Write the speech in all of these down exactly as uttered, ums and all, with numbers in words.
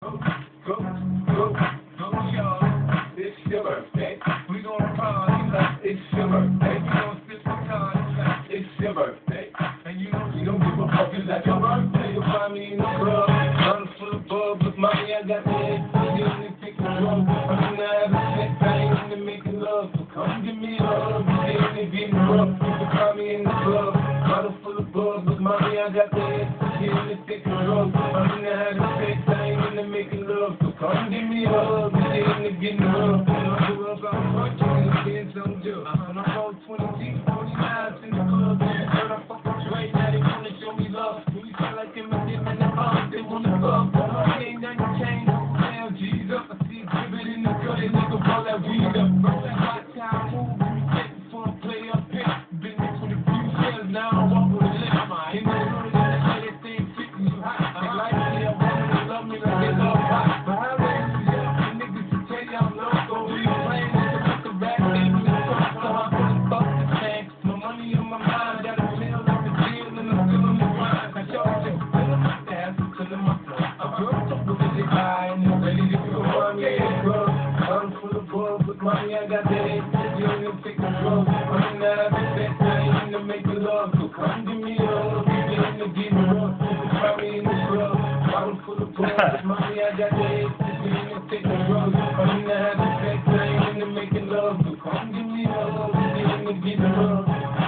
Go, go, go, go, y'all. It's your birthday. We gon' party like it's your birthday. We gon' sip some cards like it's your birthday. And you know you don't give a fuck, it's like your birthday. You'll find me in the club, run full of bubbles. Mommy, I got the head, you only pick a drum. I'm in the having sex, I ain't into making love. So come give me a hug, you ain't in getting rough. You can find me in the club, bottle full of bubbles. Mommy, I got the head, you only pick a drum. I'm in the having sex, I ain't into making love. So come give me a hug, you ain't into getting rough. When I grew up, I was working, the kids don't do. When I rolled twenty G's, twenty miles in the club, heard I fuck with Dre, now they wanna show me love. When you feel like them and them and them hoes, they wanna fuck. Ain't nothing changed, hell, G's up. I see exhibit in the gut, and nigga roll that weed up. First I got time, move, you take it for a play up here. Been there for the few years, now I walk with a limp. In the hood, and I say that thing fitting you hot. They like me, I want them to love me like they love pop. But how they do that, the niggas to tell you I'm loco. We playing with the with the rap, they do the fuck, so I couldn't fuck the tank. My money on my mind, got a feel like a deal, and I'm still on the grind. I show you, fill them up the ass, fill them up the I broke up with the high, and I'm ready to go on, yeah, bro. I'm full of bug, but mommy, I got that head, you don't even take the drugs. I'm in the having sex, I ain't in to make love, so come give me a hug, you ain't in to get rough. You can find me in the club, I'm full of bug, but mommy, I got that head, you ain't in to take the drugs. I'm in the having sex, I ain't in to making love, so come give me a hug, you ain't in to get rough.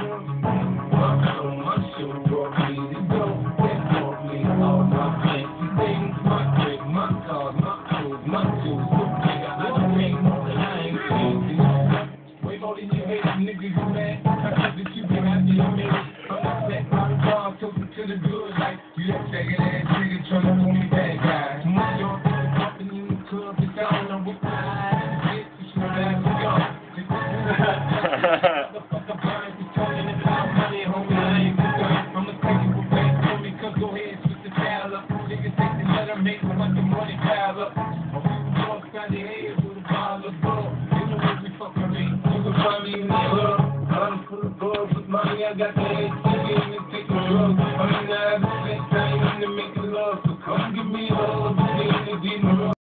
My show, my show brought me to go, it brought me all my fancy things, my drink, my cars, my clothes, my shoes, so nigga, I don't ain't more than I ain't crazy. Way more than you hate, niggas, you mad, I think that you been after your minute. I'm not back by the bar, talking to the good, like, you that faggot ass nigga trying to call me bad guy. My y'all think the company in the club is on, I'm with my eyes, bitch, you should have to go. Just a motherfucker, blind, you talking about money, homie, I ain't the gun. I'ma take you away from me, cause go ahead, switch the dial up. Niggas take the letter, make them want the money pile up. Or we can go outside the head with a bottle of blood. You know what we fucking mean. You can find me in the club, I'm full of bug, but mommy, I got the head, you ain't in to take the drugs. I'm in the having sex, I ain't in to making love, so come give me a hug.